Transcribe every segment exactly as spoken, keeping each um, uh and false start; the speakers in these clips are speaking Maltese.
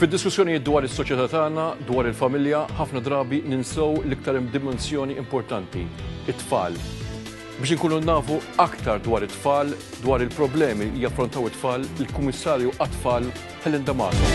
Fid-diskussjonijiet dwar is-soċjetà tagħna, dwar il-familja, ħafna drabi ninsew l-iktar dimensjoni importanti, it-tfal. Biex inkunu nafu aktar dwar it-tfal, dwar il-problemi li jaffrontaw it-tfal, il-Kummissarju għat-tfal Helen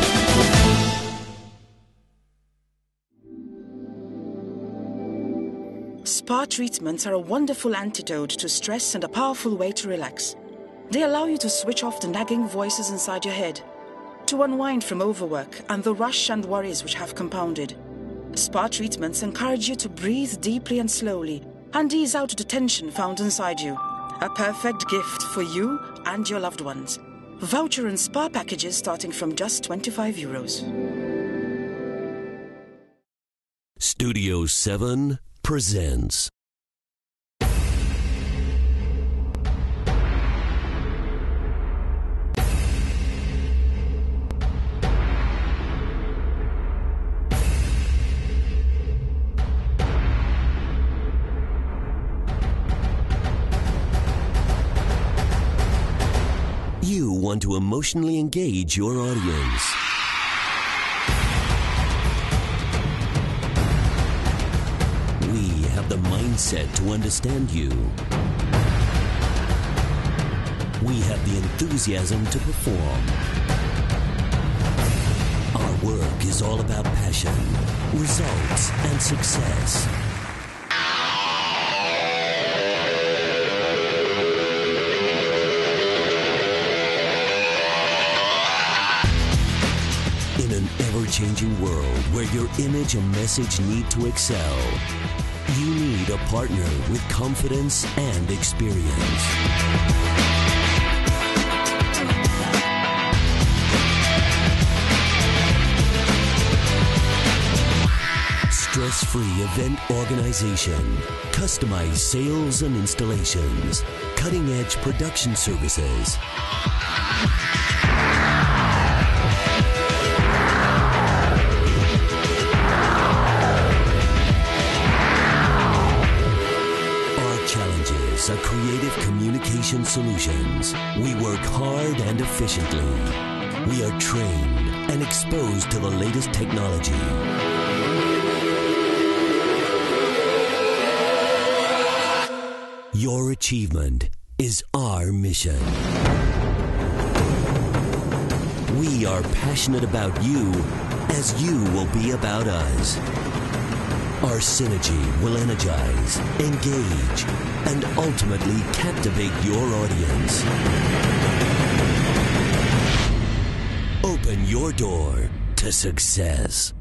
Spa treatments are a wonderful antidote to stress and a powerful way to relax. They allow you to switch off the nagging voices inside your head, to unwind from overwork and the rush and worries which have compounded. Spa treatments encourage you to breathe deeply and slowly and ease out the tension found inside you. A perfect gift for you and your loved ones. Voucher and spa packages starting from just twenty-five euros. Studio seven presents You want to emotionally engage your audience. We have the mindset to understand you. We have the enthusiasm to perform. Our work is all about passion, results, and success. In an ever-changing world where your image and message need to excel, you need a partner with confidence and experience. Stress-free event organization, customized sales and installations, cutting-edge production services. Challenges are creative communication solutions. We work hard and efficiently. We are trained and exposed to the latest technology. Your achievement is our mission. We are passionate about you as you will be about us. Our synergy will energize, engage, and ultimately captivate your audience. Open your door to success.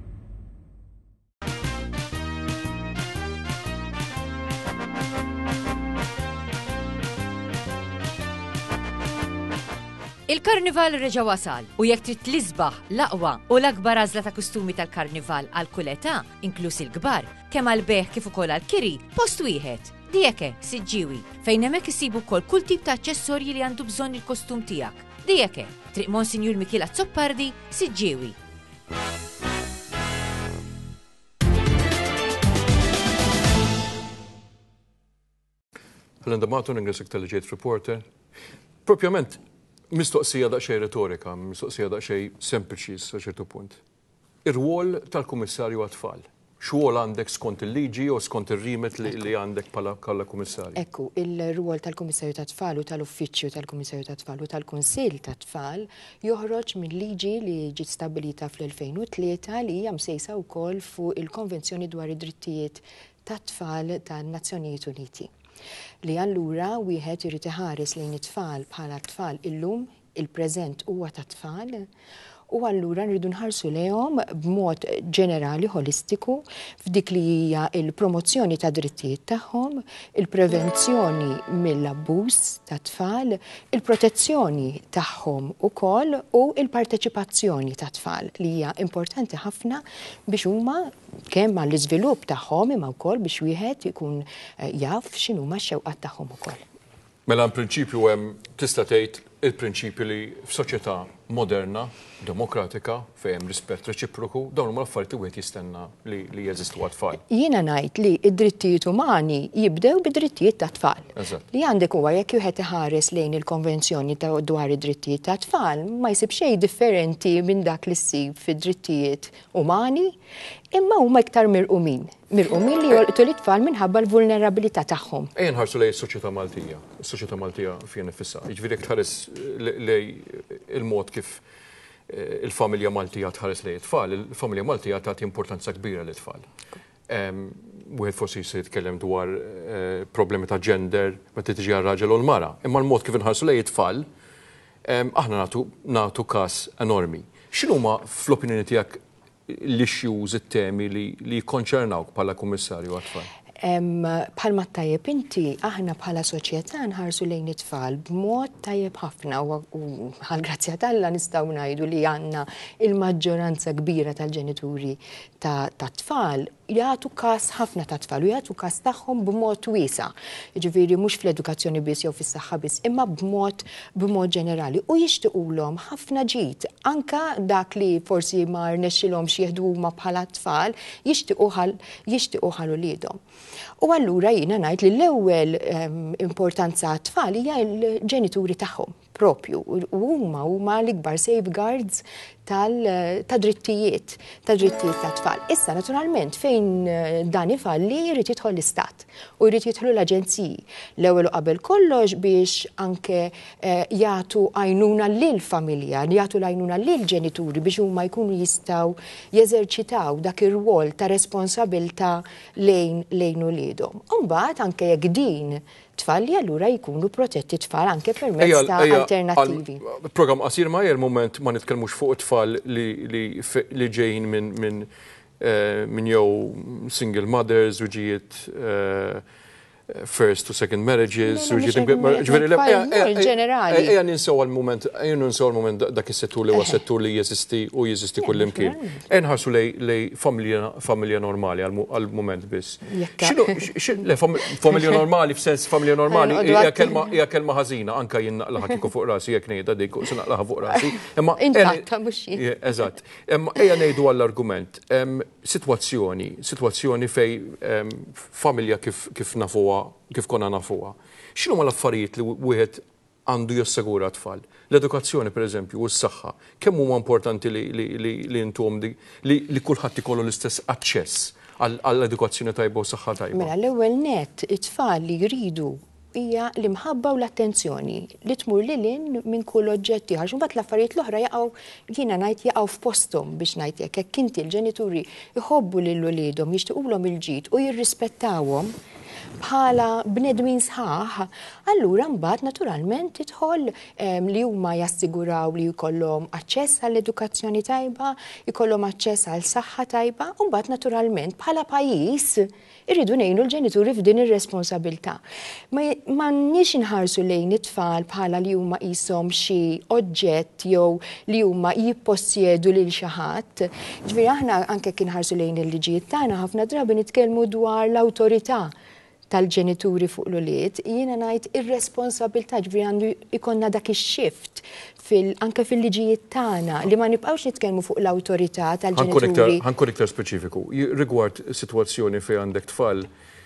Il-Karnival reġa' wasal u jekk trid tlisbaħ l-aqwa u l-akbar għażla ta' kustumi tal-Karnival għal kull età, inkluż il-kbar, kemm għal beħ kif ukoll għal kiri, post wieħed. Dijeke, Siġġiewi, fejn hemmhekk isibu wkoll kull tip ta' aċċessorji li għandu bżonn il-kostum tiegħek. Dijeke, triq Monsinjur Mikiela Zoppardi, Siġġiewi. Helen D'Amato, ringrazzjak tal-li ġejt reporter. Propjament, mistoqsija daqsxejn retorika, mistoqsija daqsxejn sempliċi sa ċertu punt. Ir-rwol tal-Kummissarju għat-tfal. X'rwol għandek skont il-liġi u skont ir-rimet li għandek bħala kummissarju? Ekku, il-rwol tal-Kummissarju tat-tfal u tal-Uffiċċju tal-Kummissarju tat-tfal u tal-Kunsill tat-tfal joħroġ mill-liġi li ġiet stabbilita fl-elfejn u tlieta li hija msejsa wkoll fuq il-Konvenzjoni dwar id-drittijiet tat-tfal tan-Nazzjonijiet Uniti. Li allura wieħed irid iħares lejn it-tfal bħala tfal illum, il-preżent huwa ta' tfal, u allura nridu nħarsu lejhom b'mod ġenerali holistiku f'dik li hija l-promozzjoni ta' drittijiet tagħhom, il-prevenzjoni mill-abbuż ta' tfal, il-protezzjoni tagħhom ukoll u il-parteċipazzjoni ta' tfal li hija importanti ħafna biex huma kemm għall-iżvilupp tagħhom imma wkoll biex wieħed ikun jaf x'inhuma x-xewqat tagħhom ukoll. Mela prinċipju hemm tista' tgħid il-prinċipju li f'soċjetà moderna, demokratika, fejn rispett reċiproku, dawn huma l-affarijiet li wieħed jistenna li li jeżistu għat-tfal. Jiena ngħid li d-drittijiet umani jibdew bid-drittijiet tat-tfal. Eżatt. Li għandek huwa jekk wieħed iħares lejn il-konvenzjoni ta' dwar id-drittijiet tat-tfal, ma jsib xejn differenti minn dak li ssib fid-drittijiet umani, imma huma iktar mirqumin. Mirqumin li jolqtu l-tfal minħabba l-vulnerabilità tagħhom. Ejja nħarsu lej is-soċjetà Maltija. Is-soċjetà Maltija fija nifisha. Jiġifieri jekk tħares lej il-mod kif il-familja Maltija tħares lej it-tfal, il-familja Maltija tagħti importanza kbira lit-tfal. Wieħed forsi se jitkellem dwar problemi ta' gender meta tiġi għar-raġel u l-mara, imma l-mod kif inħarsu lej it-tfal aħna nagħtu każ enormi. X'inhuma fl-opinjoni tiegħek l-issues, it-temi li jikkonċernawk bħala kummissarju għat-tfal? Bħalma tajjeb inti, aħna bħala soċjetà nħarsu lejn it-tfal b'mod tajjeb ħafna u għal-grazzja tal-Alla nistgħu ngħidu li għandna il-maġġoranza kbira tal-ġenituri ta' tfal jagħtu każ ħafna ta' tfal u jagħtu każ tagħhom b'mod wiesa'. Jiġifieri mhux fl-edukazzjoni biss jew fis-saħħa biss, imma b'mod b'mod ġenerali u jixtiequlhom ħafna ġid anka dak li forsi ma rnexxilhomx jieħdu huma bħala tfal jixtiequ ħal uliedhom. U allura jiena ngħid li l-ewwel importanza għat-tfal hija l-ġenituri tagħhom propju u huma huma l-ikbar safeguards tal-drittijiet, tad-drittijiet tat-tfal. Issa naturalment fejn dan ifalli jrid jidħol l-istat u jrid jidħlu l-aġenziji. L-ewwel u qabel kollox biex anke jagħtu għajnuna lill-familja, jagħtu l-għajnuna lill-ġenituri biex huma jkunu jistgħu jeżerċitaw dak ir-rwol ta' responsabilità lejn lejn uliedhom. U mbagħad anke jekk din tfalli allura jkunu protetti tfal anke permezz ta' alternattivi. Program qasir ma jer moment ma nitkellmux fuq it-tfal li ġejjin minn minn jew single mothers u ġiet first to second marriages u ġiet ġenerali. Ejja ninsew għal-moment, ejja ninsew għal-moment dak is-settur li huwa settur li jeżisti u jeżisti kullimkien. Ejja nħarsu lej familja normali għal-moment biss. Familja normali f'sens familja normali hija kelma ħażina anke jien naqlaħa kieku fuq rasi jekk ngħidha dik u se naqlaħa fuq rasi. Intatta mhux jien. Eżatt. Ejja ngħidu għall-argument. Sitwazzjoni, sitwazzjoni fej familja kif nafuha kif konna nafuha. X'inhu ma l-affarijiet li wieħed għandu jassagura tfal? L-edukazzjoni pereżempju u s-saħħa, kemm huma importanti li intom li kulħadd ikollu l-istess aċċess għall-edukazzjoni tajba u saħħa tajba? Mela l-ewwel nett it-tfal li jridu hija l-imħabba u l-attenzjoni li tmur lilin minn kull oġġetti għax imbagħad l-affarijiet l-oħra jaqgħu jiena ngħid jaqgħu f'posthom biex ngħid hekk hekk inti l-ġenituri jħobbu lil uliedhom jixtiequlhom il-ġid u jirrispettawhom bħala bnedmin sħaħ, allura mbagħad naturalment tidħol li huma jassiguraw li jkollhom aċċess għall-edukazzjoni tajba, jkollhom aċċess għal saħħa tajba, u mbagħad naturalment bħala pajjiż irridu ngħinu l-ġenituri f'din ir-responsabilità. M'għandniex inħarsu lejn it-tfal bħala li huma qishom xi oġġett jew li huma jippossjedu lil xi ħadd. Ġifieri aħna anke kien ħarsu lejn il-liġijiet tagħna ħafna drabi nitkellmu dwar l-awtorità tal-ġenituri fuq l-ulied, jiena ngħid ir-responsabilità ġifieri għandu jkollna dak ix-shift anke fil-liġijiet tagħna li ma nibqgħux nitkellmu fuq l-awtorità tal-ġenituri. Ħankun iktar speċifiku. Rigward sitwazzjoni fejn għandek tfal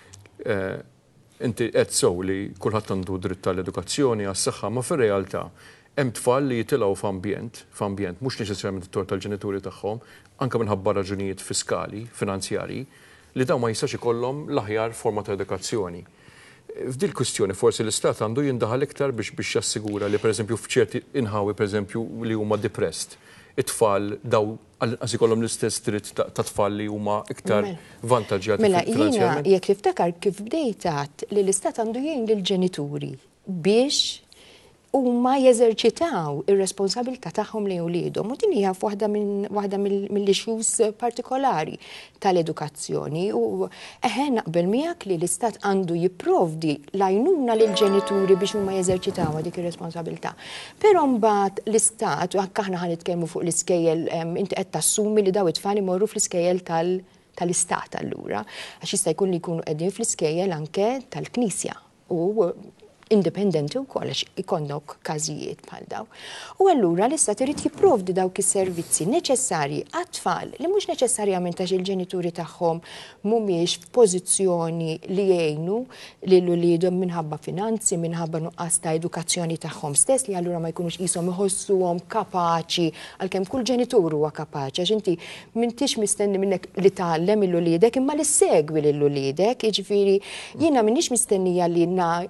inti qed sew li kulħadd għandu dritt tal-edukazzjoni għas-saħħa, ma fir-realtà hemm tfal li jitilgħu f'ambjent, f'ambjent mhux neċessarjament it-tort tal-ġenituri tagħhom, anke minħabba raġunijiet fiskali, finanzjarji, li dawn ma jistax ikollhom l-aħjar forma ta' edukazzjoni. F'dil kwistjoni forsi l-Istat għandu jindaħal iktar biex biex jassigura li pereżempju f'ċerti inħawi pereżempju li huma depressed. It-tfal daw għas ikollhom l-istess dritt ta' tfal li huma iktar vantaġġjati finanzjarjament. Mela jiena jekk tiftakar kif bdejtat li l-Istat għandu jgħin lill-ġenituri biex huma jeżerċitaw ir-responsabilità tagħhom lejn uliedhom u din hija waħda minn waħda mill-issues partikolari tal-edukazzjoni u eħe naqbel miegħek li l-Istat għandu jipprovdi l-għajnuna lill-ġenituri biex huma jeżerċitaw dik ir-responsabilità. Però mbagħad l-Istat u anke aħna ħanitkellmu fuq l-iskejjel inti qed tassumi li daw it-tfal imorru fl-iskejjel tal- tal-Istat allura għax jista' jkun li jkunu qegħdin fl-iskejjel anke tal-Knisja u indipendenti wkoll għax ikonnok każijiet bħal daw. U allura l-istat irid jipprovdi dawk is-servizzi neċessarji għat-tfal li mhux neċessarjament għax il-ġenituri tagħhom mhumiex f'pożizzjoni li jgħinu lil uliedhom minħabba finanzi, minħabba nuqqas ta' edukazzjoni tagħhom stess li allura ma jkunux qishom iħossuhom kapaċi għalkemm kull ġenitur huwa kapaċi għax inti m'intix mistenni minnek li tgħallem il-uliedek imma li segwi lil uliedek, jiġifieri jiena m'iniex mistennija li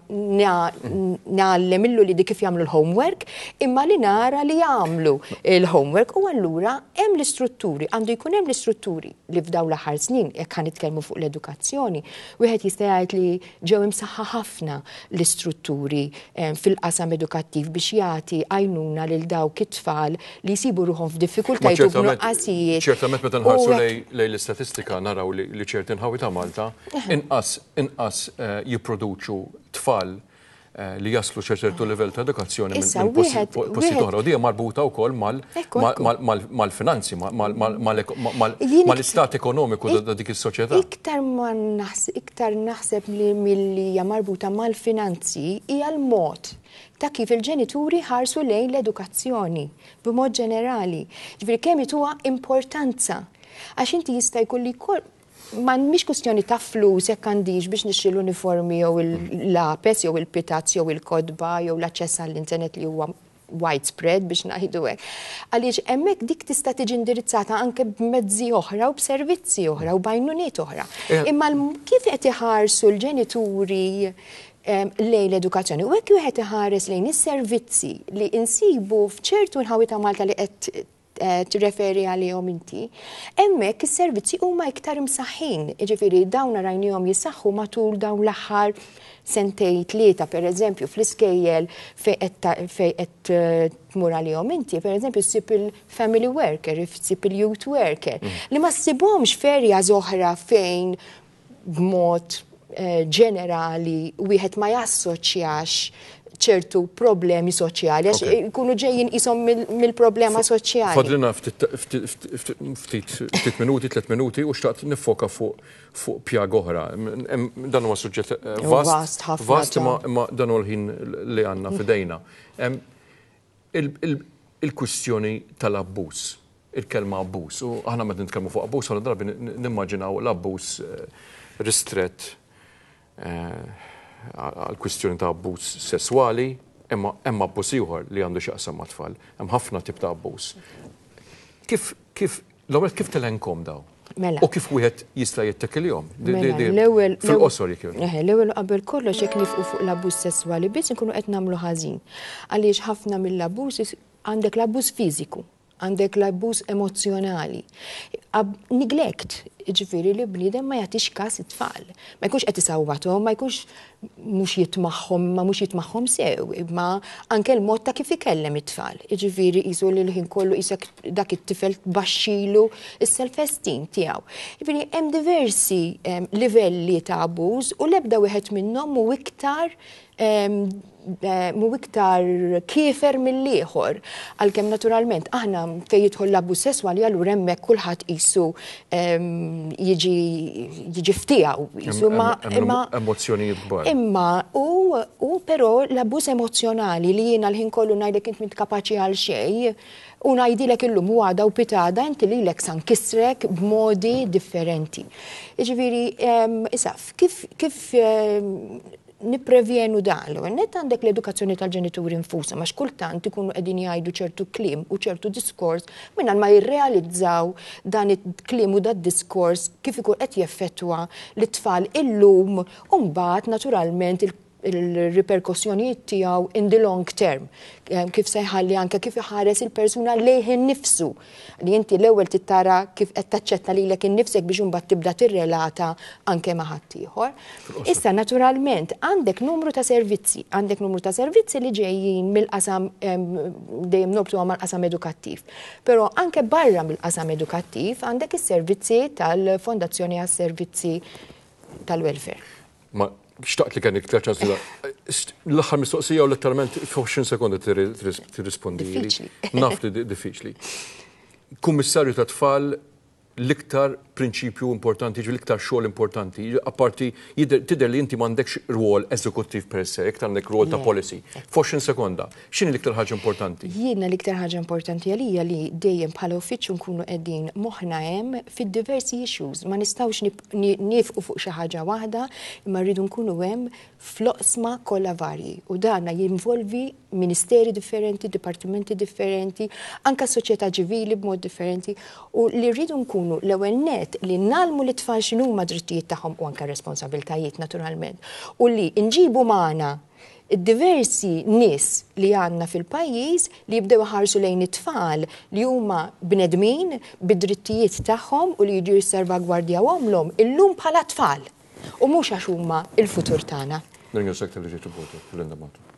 nagħllem il-uliedi kif jagħmlu l-homework imma li nara li jagħmlu il-homework u allura hemm l-istrutturi, għandu jkun hemm l-istrutturi li f'dawn l-aħħar snin jekk ħanitkellmu fuq l-edukazzjoni, wieħed jista' jgħid li ġew imsaħħa ħafna l-istrutturi fil-qasam edukattiv biex jagħti għajnuna lil dawk it-tfal li jsibu ruħhom f'diffikultajiet u b'nuqqasijiet. Ċertament meta nħarsu lejn l-istatistika naraw li ċerti nħawi ta' Malta inqas inqas jipproduċu tfal li jaslu ċertu livell ta' edukazzjoni minn posti oħra. U dija marbuta wkoll mal-finanzi, mal-istat ekonomiku ta' dik is-soċjetà. Iktar ma iktar naħseb li milli hija marbuta mal-finanzi hija l-mod ta' kif il-ġenituri ħarsu lejn l-edukazzjoni b'mod ġenerali. Ġifieri kemm huwa importanza għax inti jista' jkun li ma mhix kwestjoni ta' flus jekk għandix biex nixtri l-uniformi jew il-lapes jew il-pitazz jew il-kodba jew l-aċċess għall-internet li huwa widespread biex ngħidu hekk. Għaliex hemmhekk dik tista' tiġi indirizzata anke b'mezzi oħra u b'servizzi oħra u b'għajnuniet oħra. Imma kif qed iħarsu l-ġenituri lejn l-edukazzjoni u hekk wieħed iħares lejn is-servizzi li insibu f'ċertu nħawi ta' Malta li qed tirreferi għalihom inti, hemmhekk is-servizzi huma iktar imsaħħin, jiġifieri dawn rajnihom jisaħħu matul dawn l-aħħar sentej tlieta pereżempju fl-iskejjel fejn qed tmur għalihom inti, pereżempju ssib il-family worker, ssib il-youth worker, li ma ssibhomx ferjas oħra fejn b'mod ġenerali wieħed ma jassoċjax ċertu problemi soċjali, għax ikunu ġejjin qishom mill-problema soċjali. Fadlina ftit minuti, tliet minuti u xtaqt nifoka fuq pjag oħra. Dan huwa suġġett vast, vast imma dan huwa l-ħin li għandna f'idejna. Il-kwistjoni tal-abbuż, il-kelma abbuż, u aħna meta nitkellmu fuq abbuż ħafna drabi nimmaġinaw l-abbuż ristret għal-kwistjoni ta' abbuż sesswali, imma hemm abbuż ieħor li għandu x'jaqsam ma' tfal. Hemm ħafna tip ta' abbuż. Kif kif l-ewwel kif telenkom daw? Mela. U kif wieħed jista' jittekiljhom? L-ewwel fil-qosor jekk. L-ewwel qabel kollox jekk nifqu fuq l-abbuż sesswali biss inkunu qed nagħmlu ħażin. Għaliex ħafna mill-abbuż għandek l-abbuż fiżiku, għandek l-abbuż emozjonali. Neglect, ġifiri li bniedem ma jagħtix każ it-tfal. Ma jkunx qed isawwathom, ma jkunx mhux jitmaħħom, ma mhux jitmaħħom sew, imma anke l-mod ta' kif ikellem it-tfal. Ġifieri qisu li l-ħin kollu qisek dak it-tifel tbaxxilu is-self-esteem tiegħu. Ġifieri hemm diversi livelli ta' abbuż u l-ebda wieħed minnhom hu iktar mu iktar kiefer mill-ieħor. Għalkemm naturalment aħna fejn jidħol l-abbuż sesswali allura hemmhekk kulħadd qisu jiġi ftiegħu. Imma emozzjonijiet kbar. Imma u però l-abbuż emozjonali li jiena l-ħin kollu ngħidlek int mint kapaċi għal xejn u ngħidilek illum u għada u pitada inti lilek san kisrek b'modi differenti. Jiġifieri issa kif kif nipprevjenu dan. Net għandek l-edukazzjoni tal-ġenituri infusa, ma kultant ikunu qegħdin jgħidu ċertu kliem u ċertu diskors mingħajr ma jirrealizzaw dan it-kliem u dat diskors kif ikun qed jeffettwa l-tfal illum u mbagħad naturalment il-riperkussjonijiet tiegħu in the long term. Kif se jħalli anke kif iħares il-persuna lejh innifsu. Li inti l-ewwel tittara kif qed taċċetta lilek innifsek biex imbagħad tibda tirrelata anke ma' ħadd ieħor. Issa naturalment għandek numru ta' servizzi, għandek numru ta' servizzi li ġejjin mill-qasam dejjem nobtu mal-qasam edukattiv. Però anke barra mill-qasam edukattiv għandek is-servizzi tal-Fondazzjoni għas-Servizzi tal-Welfare. Xtaqt li kien iktar ċans l-aħħar mistoqsija u letteralment f'għoxrin sekonda tirrispondi. Diffiċli. Naf li diffiċli. Kummissarju ta' tfal l-iktar prinċipju importanti, ġi l-iktar xogħol importanti, apparti tidher li inti m'għandekx rwol eżekuttiv per se, iktar għandek rwol ta' policy. F'għoxrin sekonda, x'inhi l-iktar ħaġa importanti? Jiena l-iktar ħaġa importanti għalija li dejjem bħala uffiċċju nkunu qegħdin moħħna hemm fid-diversi issues. Ma nistgħux nifqu fuq xi ħaġa waħda, imma rridu nkunu hemm fl-oqsma kollha varji. U dana jinvolvi ministeri differenti, dipartimenti differenti, anka soċjetà ċivili b'mod differenti, u li rridu nkunu l-ewwel net li nalmu li tfal x'inhuma drittijiet tagħhom u anke responsabiltajiet naturalment, u li nġibu magħna diversi nies li għandna fil-pajjiż li jibdew ħarsu lejn it-tfal li huma bnedmin bid-drittijiet tagħhom u li jiġu jissalvagwardjawhomlhom illum bħala tfal u mhux għax huma il-futur tagħna. Ringrazzjak tal-li ġejt il-votu, Linda Mato.